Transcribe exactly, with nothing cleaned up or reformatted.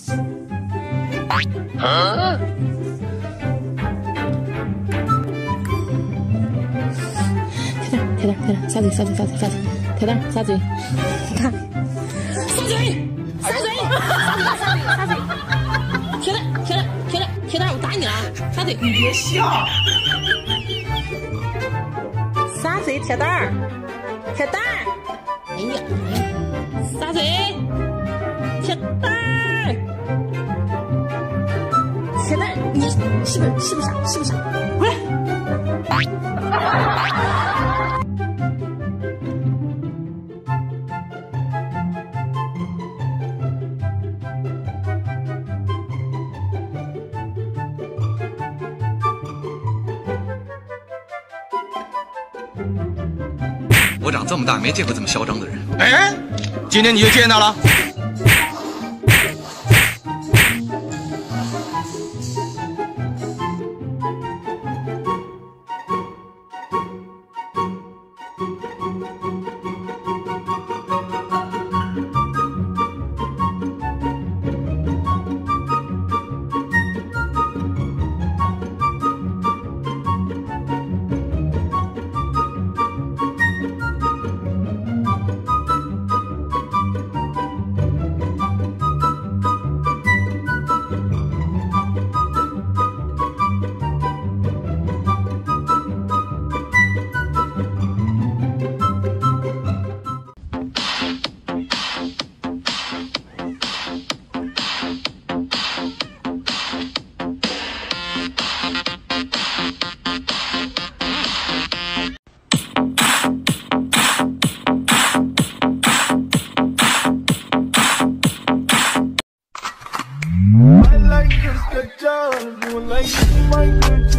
啊？ 铁蛋，铁蛋，铁蛋，撒嘴，撒嘴，撒嘴，撒嘴，铁蛋，撒嘴，看，撒嘴，撒嘴，撒嘴，撒嘴，撒嘴，铁蛋，铁蛋，铁蛋，铁蛋，我打你了，撒嘴， 你别笑。 撒嘴，铁蛋儿，铁蛋儿，哎呀，哎呀，撒嘴，铁蛋儿，铁蛋儿，你是不是是不是傻？是不是傻？回来。 我长这么大没见过这么嚣张的人。 哎，今天你就见到了。 I like just a job, you like my good